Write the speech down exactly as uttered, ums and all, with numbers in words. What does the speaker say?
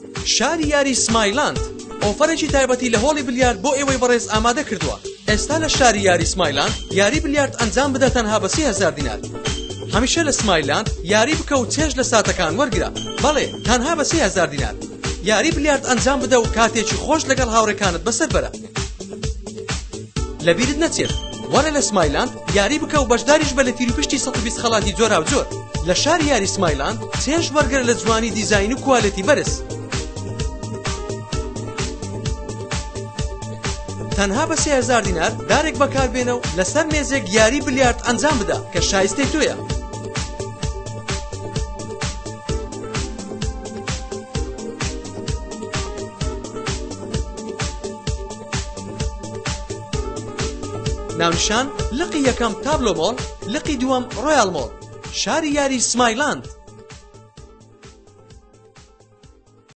شاری یاری سمایلاند ئۆفەرێکی تایبەتی لە هۆڵی بلیارد بۆ ئێوەی بەڕێز ئامادە کردووە. ئێستا لە شاری یاری سمایلاند یاری بلیارد ئەنجام بدە تەنها بە سێ هەزار دینار. هەمیشە لە سمایلاند یاری بکە و چێژ لە ساتەکان وەرگرە. بەڵێ تەنها بە سێ هەزار دینار. یاری بلیارد ئەنجام بدە و کاتێکی خۆش لەگەڵ هاوڕێکانت بەسەر بەرە. لەبیرت نەچێت وەرە لە سمایلاند یاری بکە و بەشداریش بە لە تیروپشتی سەد و بیست خەڵاتی جۆرا و جۆر. لە شاری یاری سمایلاند چێژ وەرگرە لە جوانی دیزاین و کوالەتی بەرز. تەنها بە سێ هەزار دینار دارێک بەکاربێنە و لەسەر مێزێک یاری بلیارد ئەنجام بدە کە شایستەی تۆیە. ناونشان لقی یەکەم تابلۆ مۆڵ، لقی دووەم ڕۆیال مۆڵ. شاری یاری سمایلاند.